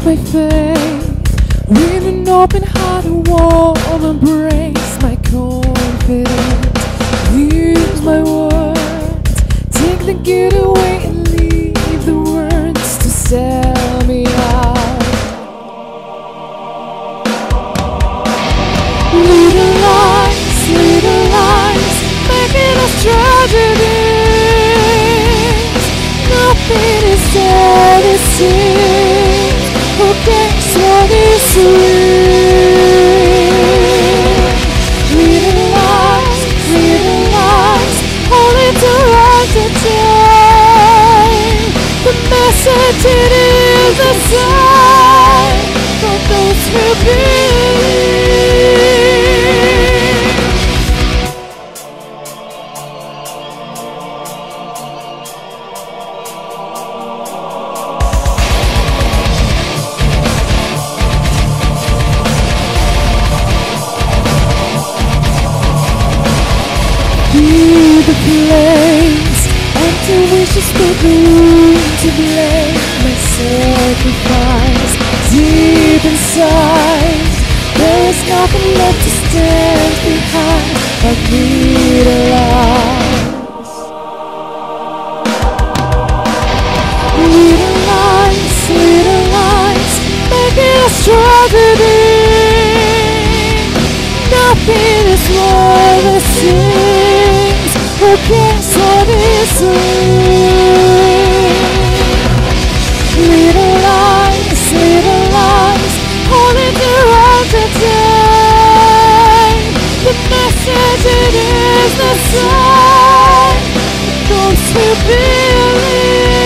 my faith. With an open heart, a warm embrace. My confidence, use my words. Take the good away and leave the words to sell me out. Little lies, making us tragedies. Nothing is as it seems. Who cares what is real? Little lies, only to entertain. The message it is a sign for those who believe. Be the place, empty wishes for the room to blame. My sacrifice, deep inside, there is nothing left to stand behind but little lies. Little lies, making us tragedy. Nothing is more the same. Who cares what is real? Little lies, only to entertain. The message it is the sign for those who believe.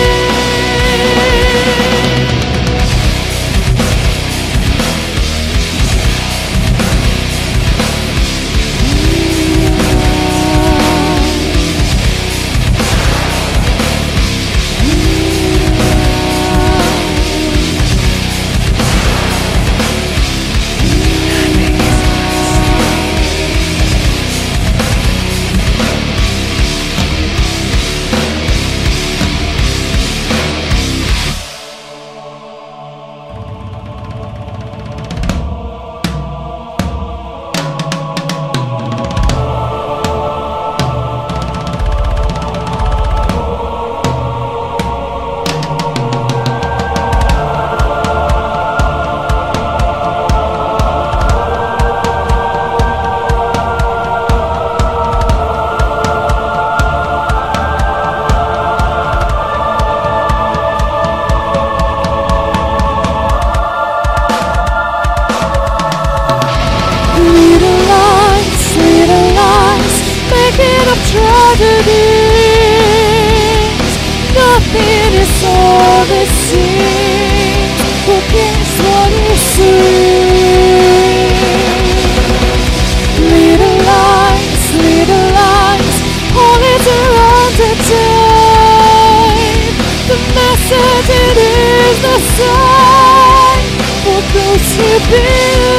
Tragedies, nothing is all the same. Who cares what is real? Little lies, only to entertain. The message it is the sign for those who believe.